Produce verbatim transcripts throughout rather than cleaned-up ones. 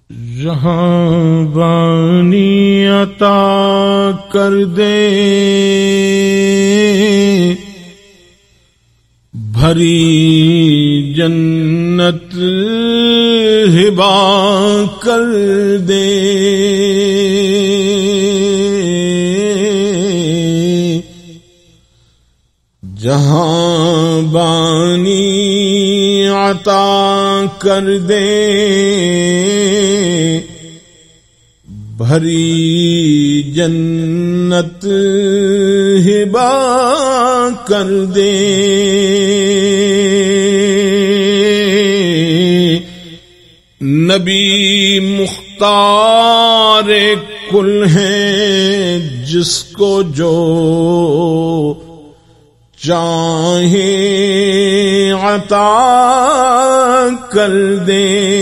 جہاں بانی عطا کر دے بھری جنت ہبا کر دے جہاں بانی عطا کر دے بھری جنت ہبا کر دے نبی مختار کل ہیں جس کو جو چاہے عطا کر دے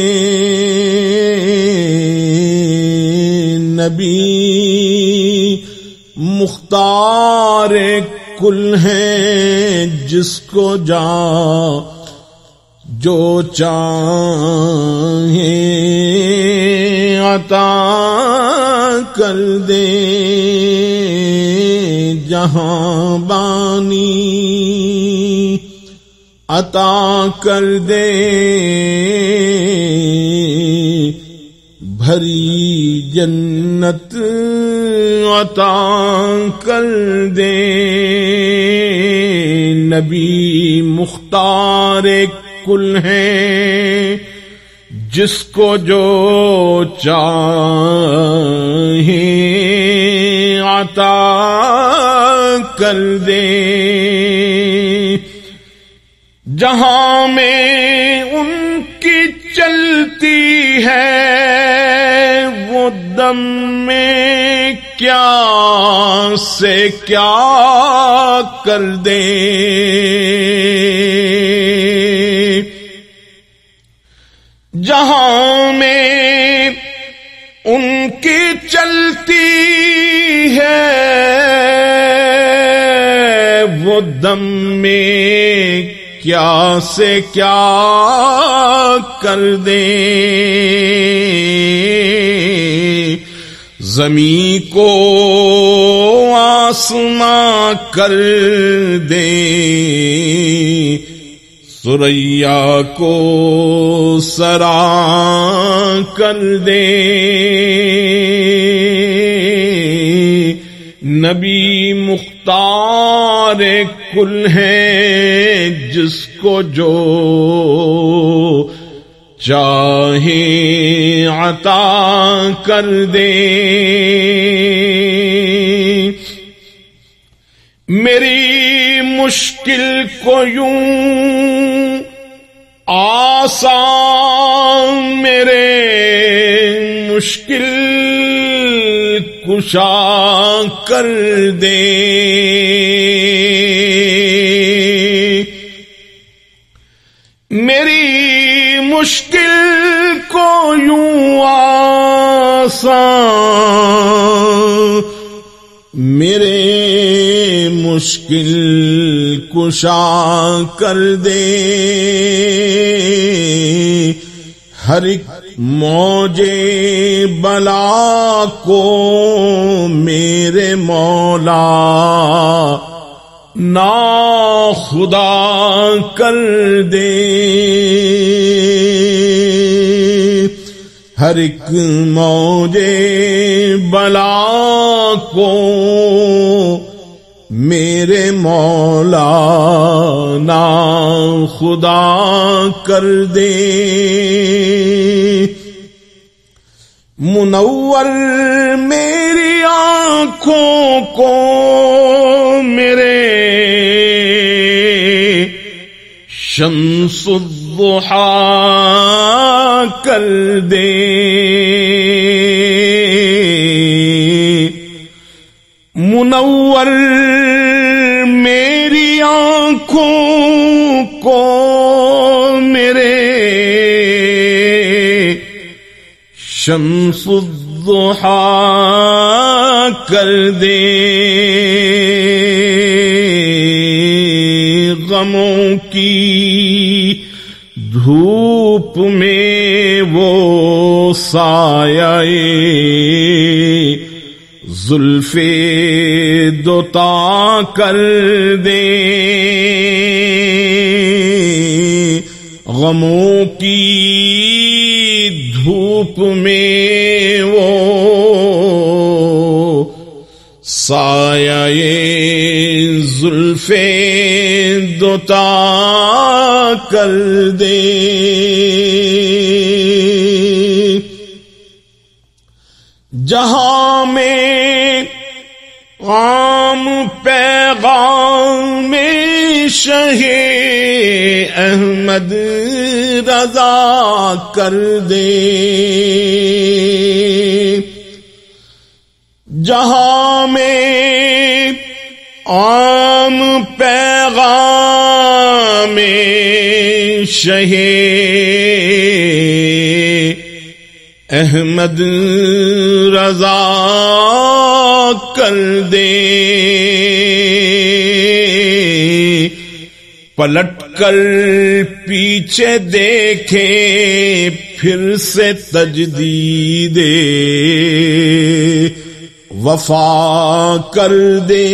نبی مختار کل ہیں جس کو جا جو چاہے عطا کر دے جہاں بانی عطا کر دے بھری جنت عطا کر دے نبی مختار کل ہیں جس کو جو چاہے عطا کر دے جہاں میں ان کی چلتی ہے وہ دم میں کیا سے کیا کر دے جہاں میں ان کی چلتی ہے وہ دم میں کیا سے کیا کر دے زمین کو آسماں کر دے ثریا کو سرا کر دے نبی مختار کل ہیں جس کو جو چاہے عطا کر دے میری مشکل کو یوں آسان میرے مشکل کشا کر دے میری مشکل کو یوں آسان میرے مشکل کشا کر دے ہر ایک موجے بلا کو میرے مولا نا خدا کر دے ہر ایک موجے بلا کو میرے مولا نا خدا کر دے منور میری آنکھوں کو میرے شمس الضحیٰ کر دے منور میری آنکھوں کو میرے شمس الضحیٰ کر دے غموں کی دھوپ میں وہ سایہ زلف دوتا کر دے، غموں کی دھوپ میں وہ سایہ زلف دوتا کر دے۔ جہاں میں عام پیغام میں شہ احمد رضا کر دے، جہاں میں عام پیغام میں شہ احمد رضا کر دے، پلٹ کر پیچھے دیکھے پھر سے تجدید وفا کر دے،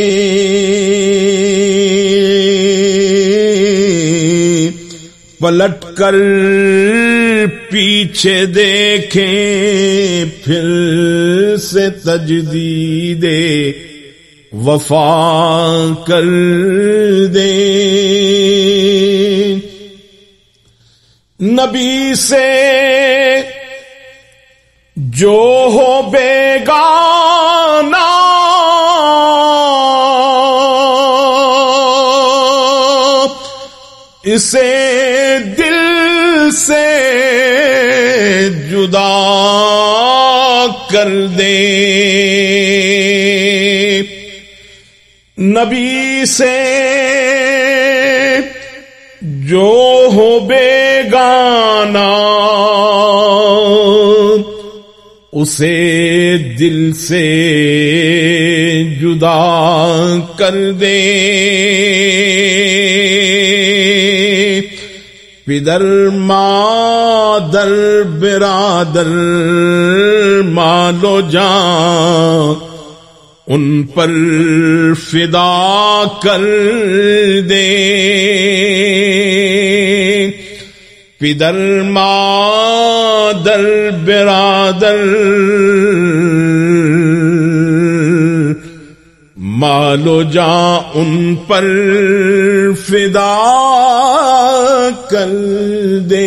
پلٹ کر پیچھے دیکھیں پھر سے تجدید وفا کر دے۔ نبی سے جو ہو بیگانہ اسے دل سے جدا کر دے، نبی سے جو ہو بیگانہ اسے دل سے جدا کر دے، پدر مادر برادر مال و جان ان پر فدا کر دے، پدر مادر برادر مال و جان ان پر فدا کر دے،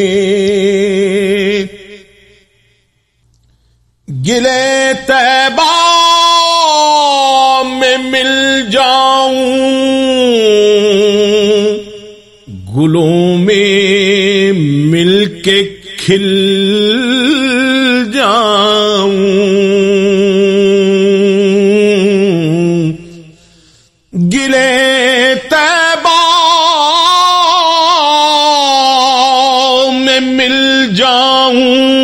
گلے طیبہ میں مل جاؤں گلوں میں مل کے کھل جاؤں، گلے طیبہ میں مل جاؤں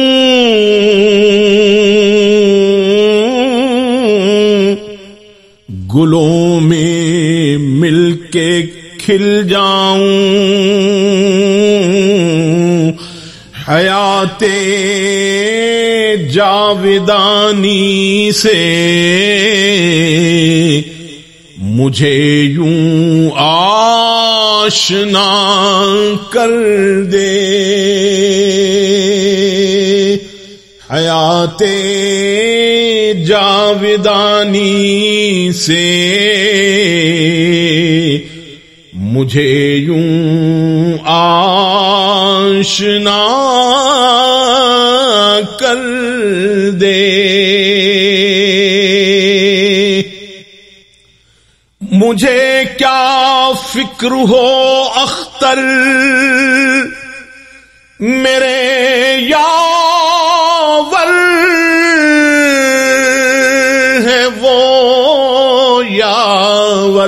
گلوں میں مل کے کھل جاؤں، حیات جاودانی سے مجھے یوں آشنا کر دے، حیات جاودانی سے مجھے یوں آشنا کر دے، مجھے کیا فکر ہو اختر میرے یاور ہے وہ یاور،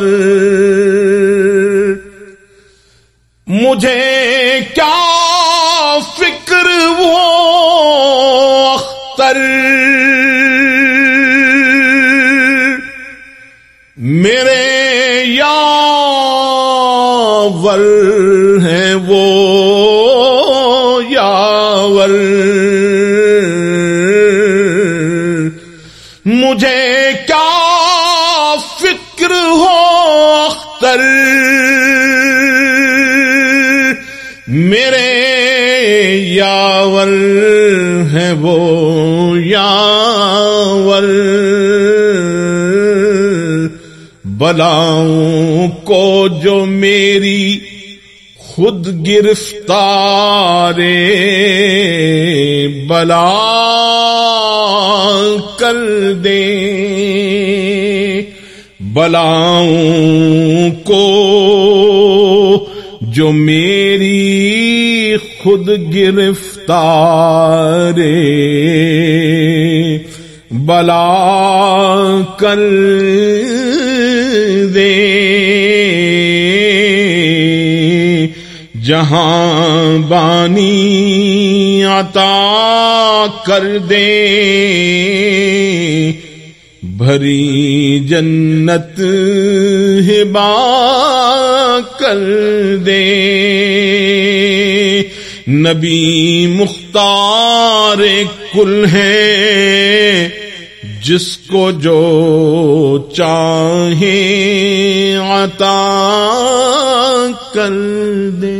مجھے کیا فکر وہ اختر میرے یاور ہے وہ یاور، یاور ہے وہ یاور، بلاؤں کو جو میری خود گرفتارے بلا کر دے، بلاؤں کو جو میری خود گرفتارے بلا کر دے، جہاں بانی عطا کر دے، بھری جنت ہبا کر دے، نبی مختار کل ہے جس کو جو چاہے عطا کر دے۔